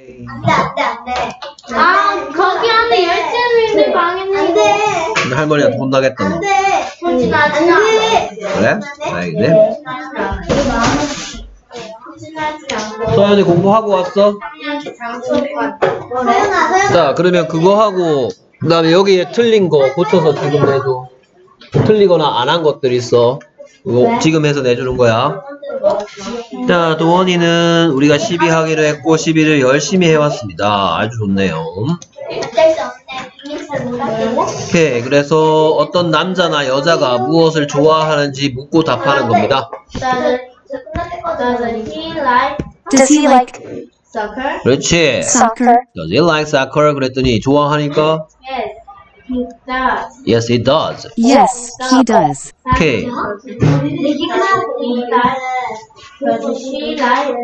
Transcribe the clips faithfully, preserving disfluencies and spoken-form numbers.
안돼 안돼 안돼. 아 거기 안에 열쇠를 있는 방에는 안돼. 근데 할머니한테 혼나겠다. 너. 안돼. 혼자 하지 마. 그래? 알겠네. 서연이 공부하고 왔어? 자, 그러면 그거 하고 그 다음에 여기에 틀린 거 고쳐서 지금 내줘. 틀리거나 안 한 것들 있어. 이거 지금 해서 내주는 거야. 자, 도원이는 우리가 십이 하기로 했고 십이를 열심히 해왔습니다. 아주 좋네요. 오케이, 그래서 어떤 남자나 여자가 무엇을 좋아하는지 묻고 답하는 겁니다. Does he like soccer? 그렇지. soccer? Does he like soccer? 그랬더니 좋아하니까 Yes, he does. Yes, he does. Yes, he does. 오케이. Does she like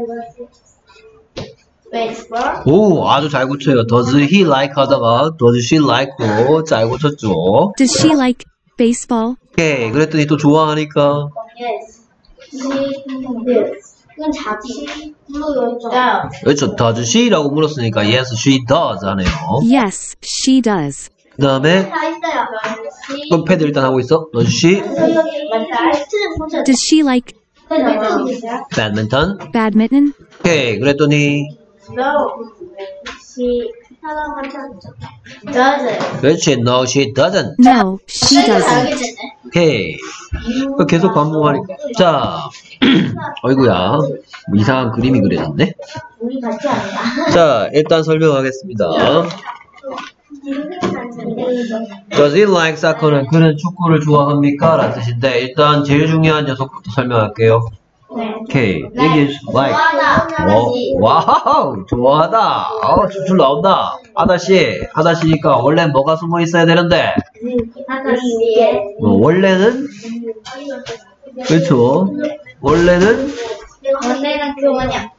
baseball? 오, 아주 잘 고쳐요. Does he like 하다가 Does she like?로 잘 고쳤죠. Does she like baseball? 오케이, 그랬더니 또 좋아하니까 Yes. She does. 그건 자지. Does. 그렇죠. Does she?라고 물었으니까 Yes, she does 하네요. Yes, she does. 그 다음에 다 있어요. 그 패드 일단 하고 있어. Does she Does she like badminton? badminton? 오케이, 그랬더니 No. She doesn't. 그렇지. No, she doesn't. No, she doesn't. 오케이. 계속 반복하니까. 자, 어이구야. 뭐 이상한 그림이 그려졌네. 우리 같이 한다. 자, 일단 설명하겠습니다. Does he like soccer는 그는 축구를 좋아합니까? 라는 뜻인데 일단 제일 중요한 녀석부터 설명할게요. 오케이. 얘기해 주세요. Like. 어, 와우, 좋아하다. 어, 줄줄 나온다. 하다씨, 하다씨니까 원래 뭐가 숨어 있어야 되는데 하다시에 어, 원래는 그렇죠. 원래는 원래는 그 뭐냐?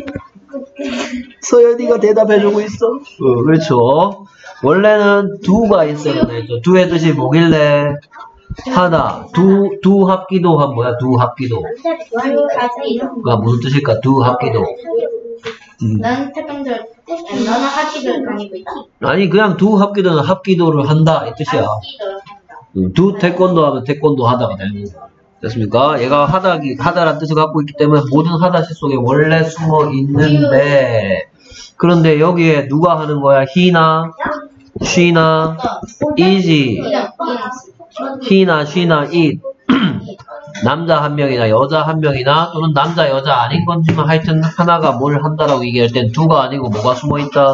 서연이가 대답해주고 있어. 어, 그렇죠. 원래는 두가 있어야 되죠. 두의 뜻이 뭐길래? 하나, 두, 두 합기도한 뭐야? 두 합기도. 그가 무슨 뜻일까? 두 합기도. 음. 넌 태권도를 아니, 너는 합기도를 다니고 있다. 아니 그냥 두 합기도는 합기도를 한다 이 뜻이야. 합기도를 한다. 음, 두 태권도 하면 태권도 하다가 되는 거. 됐습니까? 얘가 하다기 하다란 뜻을 갖고 있기 때문에 모든 하다시 속에 원래 숨어 있는데 그런데 여기에 누가 하는 거야? he나, she나, is이, he나, she나, it 남자 한 명이나 여자 한 명이나 또는 남자 여자 아닌 건지만 하여튼 하나가 뭘 한다라고 얘기할 땐 두가 아니고 뭐가 숨어 있다?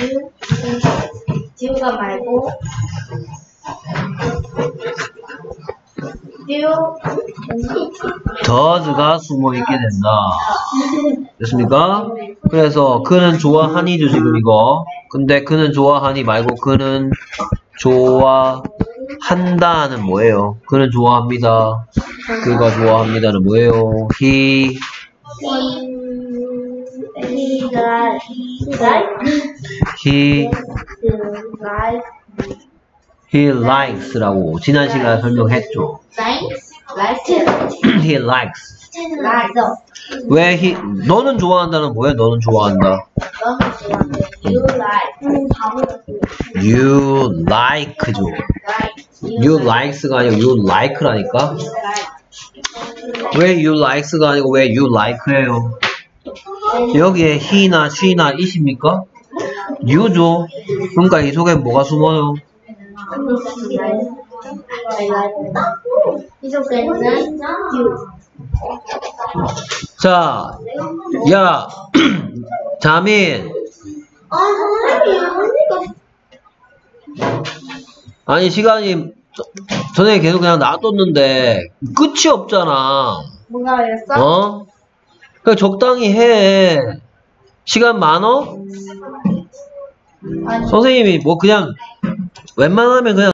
지우가 말고 does가 숨어 있게 된다. 됐습니까? 그래서 그는 좋아하니죠 지금 이거. 근데 그는 좋아하니 말고 그는 좋아한다는 뭐예요? 그는 좋아합니다. 그가 좋아합니다는 뭐예요? he he he likes라고 지난 시간에 설명했죠. he likes. 왜 he 너는 좋아한다는 뭐야? 너는 좋아한다. you like죠. you likes가 아니고 you like라니까. 왜 you likes가 아니고 왜 you like예요? 여기에 he나 she나 it입니까? you죠. 그러니까 이 속에 뭐가 숨어요? 자, 야, 자민. 아 선생님 아니 시간이 전에 계속 그냥 놔뒀는데 끝이 없잖아. 뭔가 그랬어? 어? 그냥 적당히 해. 시간 많어? 아니. 선생님이 뭐 그냥 웬만하면 그냥